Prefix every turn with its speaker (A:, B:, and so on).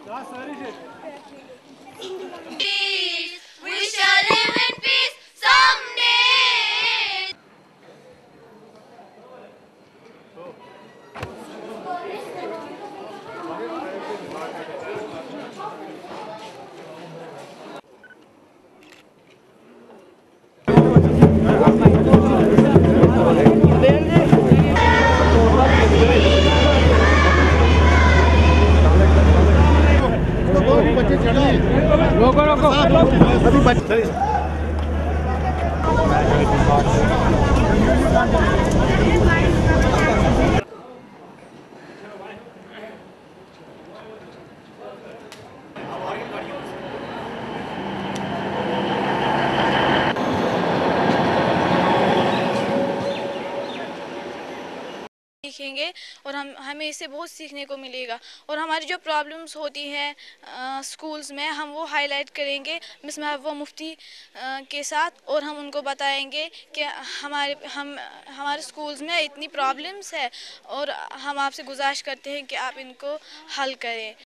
A: We shall live in peace someday.
B: रोको रोको अभी बच्चे
C: सीखेंगे और हमें इससे बहुत सीखने को मिलेगा और हमारी जो प्रॉब्लम्स होती हैं स्कूल्स में हम वो हाईलाइट करेंगे मिस महबूबा मुफ्ती के साथ और हम उनको बताएंगे कि हमारे स्कूल्स में इतनी प्रॉब्लम्स है और हम आपसे गुजारिश करते हैं कि आप इनको हल करें।